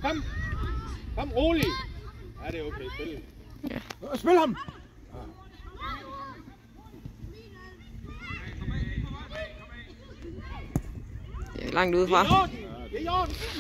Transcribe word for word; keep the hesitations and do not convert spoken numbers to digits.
kom. Kom, rolig. Ja, det er okay. Spil. Ja. Spil ham. Det er langt udefra. Det er i orden.